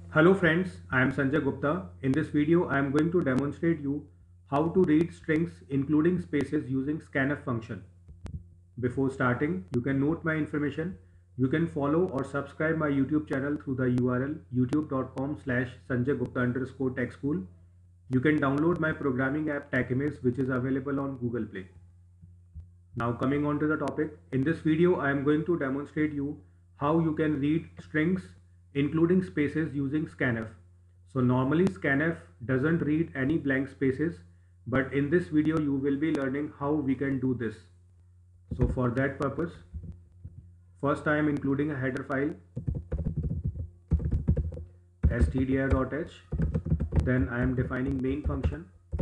Hello friends, I am Sanjay Gupta. In this video, I am going to demonstrate you how to read strings including spaces using scanf function. Before starting, you can note my information. You can follow or subscribe my YouTube channel through the URL youtube.com/sanjaygupta_tech school. You can download my programming app TechImage, which is available on Google Play. Now coming on to the topic, in this video I am going to demonstrate you how you can read strings including spaces using scanf. So normally scanf doesn't read any blank spaces, but in this video you will be learning how we can do this. So for that purpose, first I am including a header file stdio.h, then I am defining main function.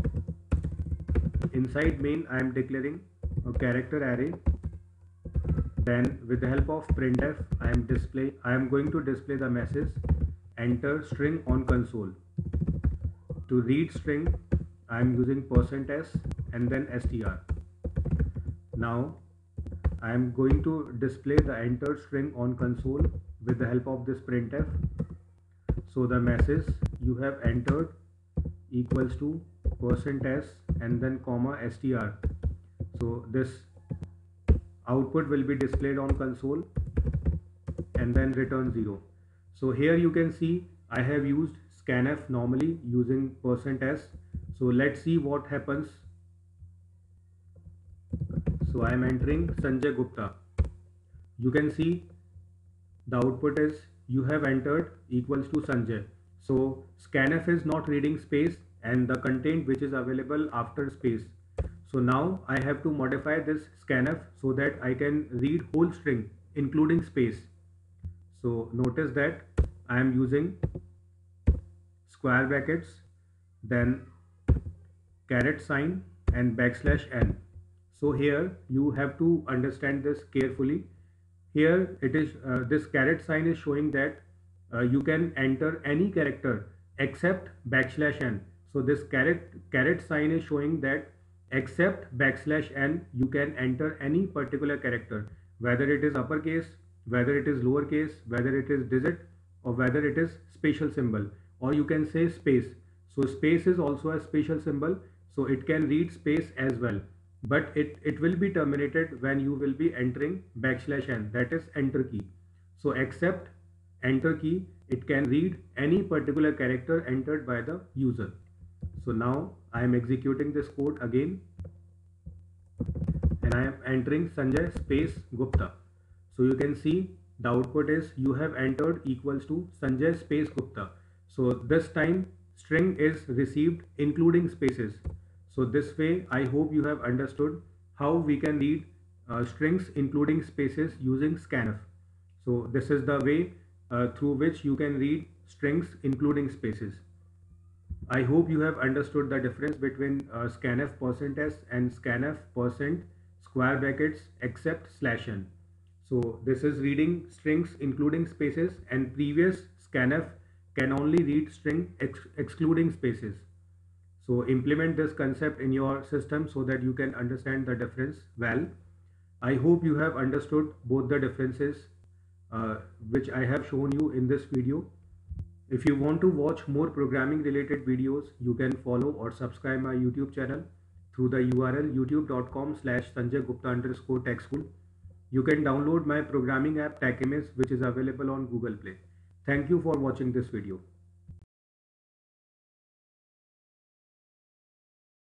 Inside main I am declaring a character array. Then with the help of printf I am going to display the message enter string on console. To read string I am using %s and then str. Now I am going to display the entered string on console with the help of this printf. So the message you have entered equals to %s and then comma str. So this output will be displayed on console and then return 0. So here you can see I have used scanf normally using %s. So let's see what happens. So I am entering Sanjay Gupta. You can see the output is you have entered equals to Sanjay. So scanf is not reading space and the content which is available after space. So now I have to modify this scanf so that I can read whole string including space. So notice that I am using square brackets, then caret sign and \n. So here you have to understand this carefully. Here it is this caret sign is showing that you can enter any character except \n. So this caret sign is showing that except \n you can enter any particular character, whether it is uppercase, whether it is lowercase, whether it is digit, or whether it is special symbol, or you can say space. So space is also a special symbol, so it can read space as well, but it will be terminated when you will be entering \n, that is enter key. So except enter key, it can read any particular character entered by the user. So now I am executing this code again and I am entering Sanjay space Gupta. So you can see the output is you have entered equals to Sanjay space Gupta. So this time string is received including spaces. So this way I hope you have understood how we can read strings including spaces using scanf. So this is the way through which you can read strings including spaces. I hope you have understood the difference between scanf %s and scanf square brackets except /n. So this is reading strings including spaces, and previous scanf can only read string excluding spaces. So implement this concept in your system so that you can understand the difference well. I hope you have understood both the differences which I have shown you in this video. If you want to watch more programming related videos, you can follow or subscribe my YouTube channel through the URL youtube.com/sanjaygupta_tech school. You can download my programming app TechImage, which is available on Google Play. Thank you for watching this video.